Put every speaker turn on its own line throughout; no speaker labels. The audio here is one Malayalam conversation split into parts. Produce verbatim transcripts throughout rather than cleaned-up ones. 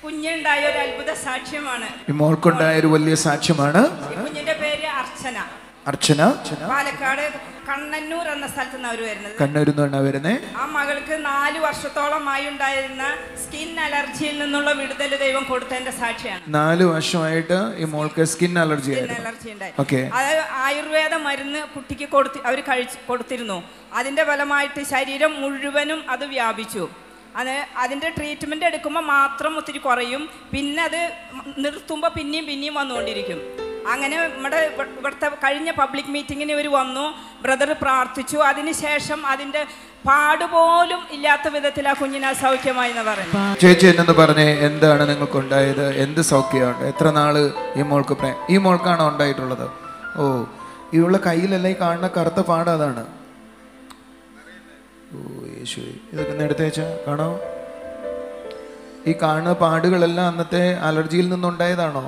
കുഞ്ഞുണ്ടായ ഒരു അത്ഭുത സാക്ഷ്യമാണ്.
ഈ മോൾക്കുണ്ടായ ഒരു വലിയ സാക്ഷ്യമാണ്.
കുഞ്ഞിന്റെ പേര് അർച്ചന.
അർച്ചന
പാലക്കാട് കണ്ണന്നൂർ എന്ന സ്ഥലത്ത് നിന്ന് അവർ വരുന്നത്.
കണ്ണൂരിൽ നിന്നാണ് വരുന്നത്.
ആ മകൾക്ക് നാല് വർഷത്തോളമായി ഉണ്ടായിരുന്ന സ്കിൻ അലർജിയിൽ നിന്നുള്ള വിടുതൽ ദൈവം കൊടുത്തതിന്റെ സാക്ഷിയാണ്.
നാല് വർഷമായിട്ട് ഈ മോൾക്ക് സ്കിൻ അലർജി
അലർജി ഉണ്ടായി. അത് ആയുർവേദ മരുന്ന് കുട്ടിക്ക് കൊടുത്തി അവർ കഴിച്ച് കൊടുത്തിരുന്നു. അതിന്റെ ഫലമായിട്ട് ശരീരം മുഴുവനും അത് വ്യാപിച്ചു. അത് അതിൻ്റെ ട്രീറ്റ്മെൻറ്റ് എടുക്കുമ്പോൾ മാത്രം ഒത്തിരി കുറയും, പിന്നെ അത് നിർത്തുമ്പോൾ പിന്നെയും പിന്നെയും വന്നുകൊണ്ടിരിക്കും. അങ്ങനെ നമ്മുടെ ഇവിടുത്തെ കഴിഞ്ഞ പബ്ലിക് മീറ്റിങ്ങിന് ഇവർ വന്നു, ബ്രദർ പ്രാർത്ഥിച്ചു. അതിനുശേഷം അതിൻ്റെ പാടുപോലും ഇല്ലാത്ത വിധത്തിൽ ആ കുഞ്ഞിനെ സൗഖ്യമായി എന്ന് പറയുന്നു.
ചേച്ചി എന്നൊന്ന് പറഞ്ഞേ, എന്താണ് നിങ്ങൾക്ക് ഉണ്ടായത്? എന്ത് സൗഖ്യമാണ്? എത്ര നാള് ഈ മോൾക്ക് ഈ മോൾക്കാണോ ഉണ്ടായിട്ടുള്ളത്? ഓ, ഇവളുടെ കയ്യിലല്ല ഈ കാണുന്ന കറുത്ത പാട് അതാണ്. ഓ യേശുവേ, ഇതൊക്കെ നേരത്തെ കാണോ? ഈ കാണുന്ന പാടുകളെല്ലാം അന്നത്തെ അലർജിയിൽ നിന്നുണ്ടായതാണോ?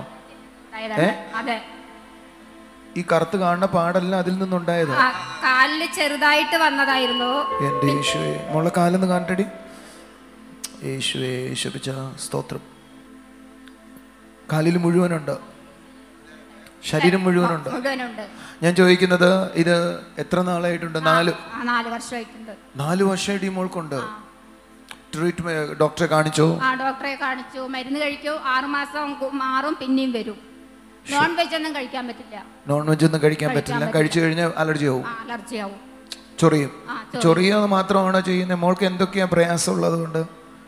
ഈ കറുത്ത് കാണുന്ന പാടെല്ലാം അതിൽ നിന്നുണ്ടായത്?
കാലില് ചെറുതായിട്ട് വന്നതായിരുന്നു.
എന്റെ യേശുവേ, മോളെ കാലൊന്ന് കാണട്ടടി. യേശുവേ, യേശുപിച്ച സ്തോത്രം. കാലിൽ മുഴുവനുണ്ട്, ശരീരം മുഴുവനുണ്ട്. ഞാൻ ചോദിക്കുന്നത്, ഇത് എത്ര നാളായിട്ടുണ്ട്? നാല്
നാല് വർഷമായിട്ടുണ്ട്.
നാല് വർഷമായിട്ട് ഈ മോൾക്കുണ്ട്. ട്രീറ്റ്മെന്റ് ഡോക്ടറെ കാണിച്ചോ?
ആ, ഡോക്ടറെ കാണിച്ചു. മരുന്ന് കഴിക്കൂ. ആറു മാസം മാറും, പിന്നെയും വരും. നോൺ വെജ് ഒന്നും കഴിക്കാൻ പറ്റില്ല.
നോൺ വെജ് ഒന്നും കഴിക്കാൻ പറ്റില്ല. കഴിച്ചു കഴിഞ്ഞാൽ അലർജി ആവും.
അലർജി ആവും,
ചൊറിയും. ചൊറിയാന്ന് മാത്രമാണോ ചെയ്യുന്നത്? മോൾക്ക് എന്തൊക്കെയാ പ്രയാസം ഉള്ളത് കൊണ്ട്?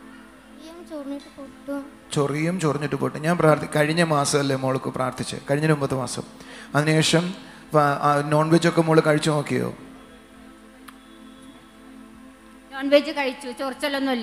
ചൊറിയും, ചൊറിഞ്ഞിട്ട് പോട്ട്. ഞാൻ പ്രാർത്ഥി കഴിഞ്ഞ മാസമല്ലേ മോൾക്ക് പ്രാർത്ഥിച്ച്, കഴിഞ്ഞ മുമ്പത്തെ മാസം. അതിനുശേഷം നോൺ വെജ് ഒക്കെ മോള് കഴിച്ചു നോക്കിയോ?
നോൺ വെജ് കഴിച്ചു, ചൊറിച്ചലൊന്നുമില്ല.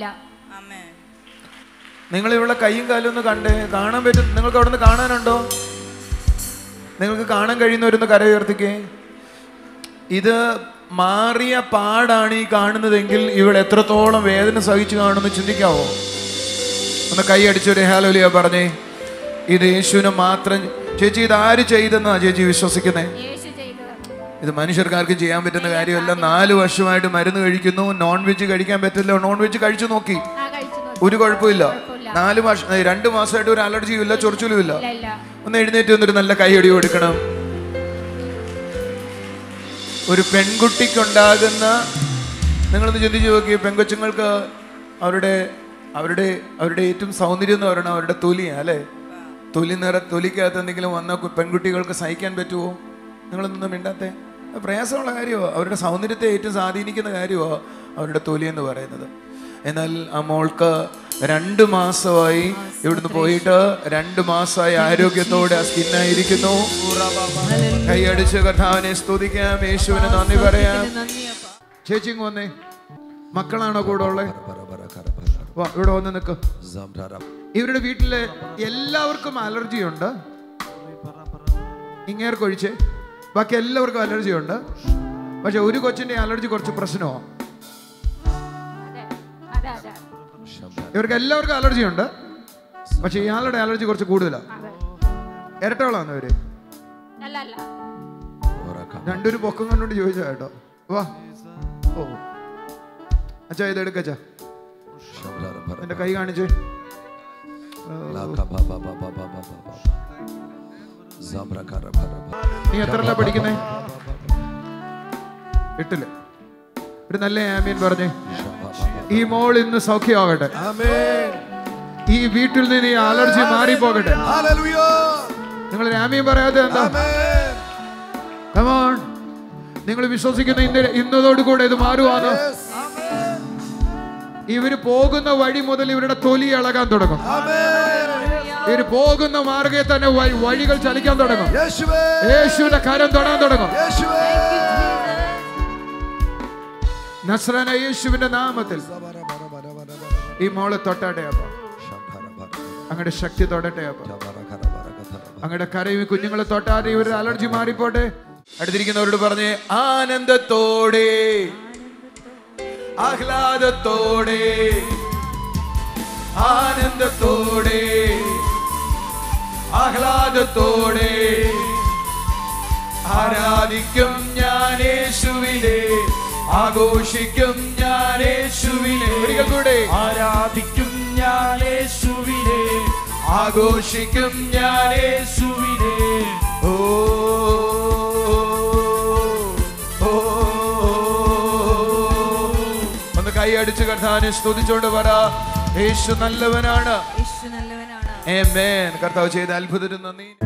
നിങ്ങൾ ഇവിടെ കൈയും കാലും ഒന്ന് കണ്ടേ, കാണാൻ പറ്റും? നിങ്ങൾക്ക് അവിടെ നിന്ന് കാണാനുണ്ടോ? നിങ്ങൾക്ക് കാണാൻ കഴിയുന്നവരൊന്ന് കര ഉയർത്തിക്കേ. ഇത് മാറിയ പാടാണ് ഈ കാണുന്നതെങ്കിൽ ഇവിടെ എത്രത്തോളം വേദന സഹിച്ചു കാണുമെന്ന് ചിന്തിക്കാവോ? ഒന്ന് കൈ അടിച്ചൊരു ഹല്ലേലൂയ പറഞ്ഞേ. ഇത് യേശുവിനെ മാത്രം. ചേച്ചി, ഇത് ആര് ചെയ്തെന്നാ ചേച്ചി വിശ്വസിക്കുന്നേ? ഇത് മനുഷ്യർക്കാർക്കും ചെയ്യാൻ പറ്റുന്ന കാര്യമല്ല. നാല് വർഷമായിട്ട് മരുന്ന് കഴിക്കുന്നു, നോൺ വെജ് കഴിക്കാൻ പറ്റില്ല. നോൺ വെജ് കഴിച്ചു നോക്കി, ഒരു കുഴപ്പമില്ല. നാല് മാസം രണ്ട് മാസമായിട്ട് ഒരു അലർജിയും ഇല്ല, ചൊറിച്ചിലും ഇല്ല. ഒന്ന് എഴുന്നേറ്റ് വന്നിട്ട് നല്ല കൈയടി കൊടുക്കണം. ഒരു പെൺകുട്ടിക്കുണ്ടാകുന്ന, നിങ്ങളൊന്ന് ചിന്തിച്ച് നോക്കി, പെൺകൊച്ചുങ്ങൾക്ക് അവരുടെ അവരുടെ അവരുടെ ഏറ്റവും സൗന്ദര്യം എന്ന് പറയുന്നത് അവരുടെ തൊലിയാണ് അല്ലേ? തൊലി നിറ തൊലിക്കകത്ത് എന്തെങ്കിലും വന്നാൽ പെൺകുട്ടികൾക്ക് സഹിക്കാൻ പറ്റുമോ? നിങ്ങളൊന്നും മിണ്ടാത്തെ? പ്രയാസമുള്ള കാര്യമോ? അവരുടെ സൗന്ദര്യത്തെ ഏറ്റവും സ്വാധീനിക്കുന്ന കാര്യമോ അവരുടെ തൊലി എന്ന് പറയുന്നത്? എന്നാൽ ആ മോൾക്ക് രണ്ട് മാസമായി ഇവിടുന്ന് പോയിട്ട്, രണ്ട് മാസമായി ആരോഗ്യത്തോടെ ആ സ്കിന്നായിരിക്കുന്നു. കൈയടിച്ച് കർത്താവിനെ സ്തുതിക്കാം, യേശുവിനെ നന്ദി പറയാം. ചേച്ചി ഇങ്ങ് വന്നേ. മക്കളാണോ കൂടെ ഉള്ളത്? ഇവിടെ വന്ന് നിൽക്ക്. ഇവരുടെ വീട്ടിലെ എല്ലാവർക്കും അലർജി ഉണ്ട്, ഇങ്ങേർക്കൊഴിച്ച് ബാക്കി എല്ലാവർക്കും അലർജി ഉണ്ട്. പക്ഷെ ഒരു കൊച്ചിന്റെ അലർജി കുറച്ച് പ്രശ്നമാണ്. ഇവർക്ക് എല്ലാവർക്കും അലർജി ഉണ്ട്, പക്ഷെ ഇയാളുടെ അലർജി കുറച്ച് കൂടുതലാണ്. ഇരട്ടകളാണ് ഇവര്. രണ്ടൊരു പൊക്കം കണ്ടുകൊണ്ട് ചോദിച്ചാ കേട്ടോ. വാ, ഓ അച്ഛാ, ഇത് എടുക്കച്ചാ, എന്റെ കൈ കാണിച്ചേ. നീ എത്രല്ല പഠിക്കുന്നേ? എട്ടില്. ഒരു നല്ല ആമീൻ പറഞ്ഞേ. ഈ മോൾ ഇന്ന് സൗഖ്യമാകട്ടെ. ഈ വീട്ടിൽ നിന്ന് ഈ അലർജി മാറിപ്പോകട്ടെ. നിങ്ങൾ ആമീൻ പറയാതെ എന്താ? Come on. നിങ്ങൾ വിശ്വസിക്കുന്ന ഇന്ന് ഇന്നതോടുകൂടെ ഇത് മാറുവാണ്. ഇവര് പോകുന്ന വഴി മുതൽ ഇവരുടെ തൊലി ഇളകാൻ തുടങ്ങും. ഇവര് പോകുന്ന മാർഗ്ഗേ തന്നെ വഴികൾ ചലിക്കാൻ തുടങ്ങും. യേശുവിന്റെ കരം തൊടാൻ തുടങ്ങും. നസ്രായനായ യേശുവിന്റെ നാമത്തിൽ ഈ മോളെ തൊട്ടാട്ടെ അപ്പ. അങ്ങയുടെ ശക്തി തൊടട്ടെ അപ്പ. അങ്ങയുടെ കരയും കുഞ്ഞുങ്ങളെ തൊട്ടാതെ ഇവരുടെ അലർജി മാറിപ്പോട്ടെ. അടുത്തിരിക്കുന്നവരോട് പറഞ്ഞേ, ആനന്ദത്തോടെ ആഹ്ലാദത്തോടെ ആനന്ദത്തോടെ ആഹ്ലാദത്തോടെ ആരാധിക്കും ഞാൻ യേശുവിനെ, ആഘോഷിക്കും ഞാൻ യേശുവിനെ. ഒരിക്കൽ കൂടെ,
ആരാധിക്കും ഞാൻ യേശുവിനെ,
ആഘോഷിക്കും ഞാൻ യേശുവിനെ. ഓ ഓ, ഒന്ന് കൈ അടിച്ച് കർത്താവിനെ സ്തുതിച്ചോണ്ട് പറ, യേശു നല്ലവനാണ്.
യേശു നല്ലവനാണ്.
ആമേൻ. കർത്താവ് ചെയ്ത അത്ഭുതത്തിന് നന്ദി.